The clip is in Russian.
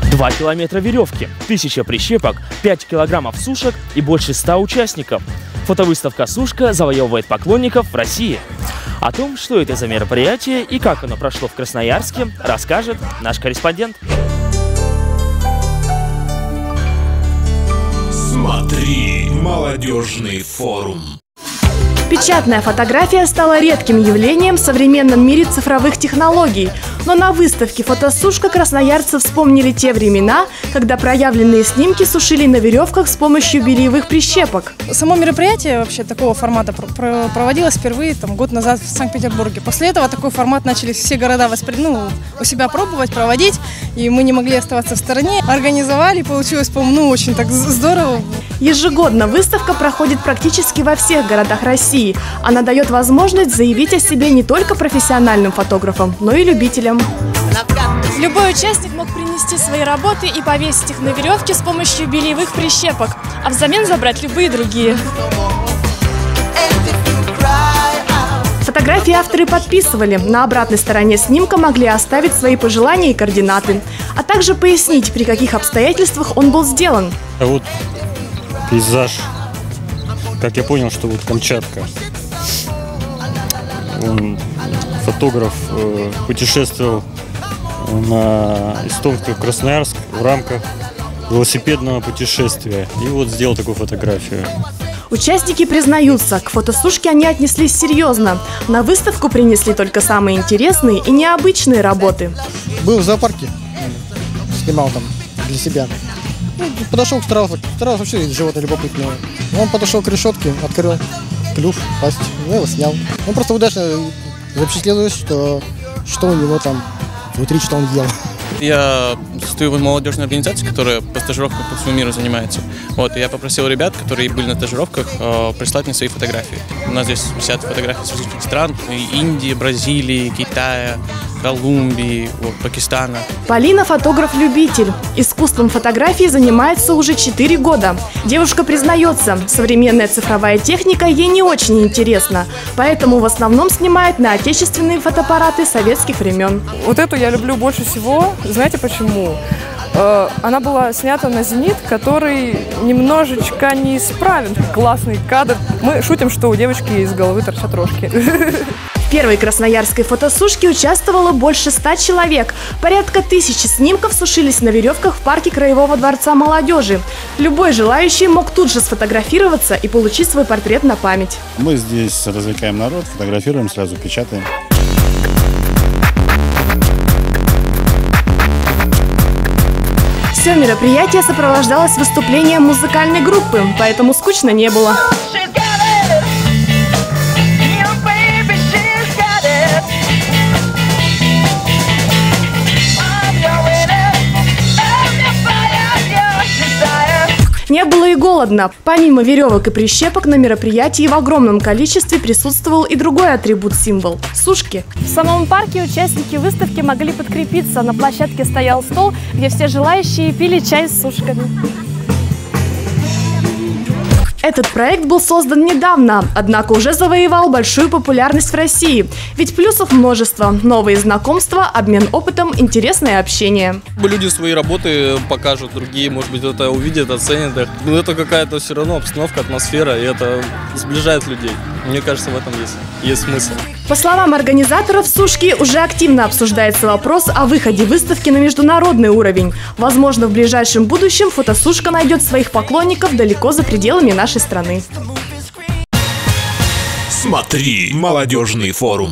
2 километра веревки, 1000 прищепок, 5 килограммов сушек и больше 100 участников. Фотовыставка «Сушка» завоевывает поклонников в России. О том, что это за мероприятие и как оно прошло в Красноярске, расскажет наш корреспондент. Смотри, молодежный форум. Печатная фотография стала редким явлением в современном мире цифровых технологий. Но на выставке «Фотосушка» красноярцы вспомнили те времена, когда проявленные снимки сушили на веревках с помощью бельевых прищепок. Само мероприятие вообще такого формата проводилось впервые год назад в Санкт-Петербурге. После этого такой формат начали все города у себя пробовать, проводить, и мы не могли оставаться в стороне. Организовали, получилось, по-моему, очень так здорово. Ежегодно выставка проходит практически во всех городах России. Она дает возможность заявить о себе не только профессиональным фотографам, но и любителям. Любой участник мог принести свои работы и повесить их на веревке с помощью бельевых прищепок, а взамен забрать любые другие. Фотографии авторы подписывали. На обратной стороне снимка могли оставить свои пожелания и координаты, а также пояснить, при каких обстоятельствах он был сделан. А вот пейзаж, как я понял, что вот Камчатка. Фотограф путешествовал из Томска в Красноярск в рамках велосипедного путешествия. И вот сделал такую фотографию. Участники признаются, к фотосушке они отнеслись серьезно. На выставку принесли только самые интересные и необычные работы. Был в зоопарке, снимал там для себя. Подошел к страусу вообще животное любопытное. Он подошел к решетке, открыл клюв, пасть, я его снял. Он просто удачно запечатлелось, что у него там внутри, что он ел. Я стою в молодежной организации, которая по стажировкам по всему миру занимается. И я попросил ребят, которые были на стажировках, прислать мне свои фотографии. У нас здесь висят фотографии с различных стран: Индии, Бразилии, Китая, Колумбии, Пакистана. Полина – фотограф-любитель. Искусством фотографии занимается уже 4 года. Девушка признается, современная цифровая техника ей не очень интересна, поэтому в основном снимает на отечественные фотоаппараты советских времен. Вот эту я люблю больше всего. Знаете почему? Она была снята на «Зенит», который немножечко неисправен. Классный кадр. Мы шутим, что у девочки из головы торчат рожки. В первой красноярской фотосушке участвовало больше 100 человек. Порядка 1000 снимков сушились на веревках в парке Краевого дворца молодежи. Любой желающий мог тут же сфотографироваться и получить свой портрет на память. Мы здесь развлекаем народ, фотографируем, сразу печатаем. Все мероприятие сопровождалось выступлением музыкальной группы, поэтому скучно не было. Не было и голодно. Помимо веревок и прищепок на мероприятии в огромном количестве присутствовал и другой атрибут-символ – сушки. В самом парке участники выставки могли подкрепиться. На площадке стоял стол, где все желающие пили чай с сушками. Этот проект был создан недавно, однако уже завоевал большую популярность в России. Ведь плюсов множество. Новые знакомства, обмен опытом, интересное общение. Люди свои работы покажут, другие, может быть, это увидят, оценят их. Но это какая-то все равно обстановка, атмосфера, и это сближает людей. Мне кажется, в этом есть смысл. По словам организаторов «Сушки», уже активно обсуждается вопрос о выходе выставки на международный уровень. Возможно, в ближайшем будущем фотосушка найдет своих поклонников далеко за пределами нашей страны. Смотри, молодежный форум.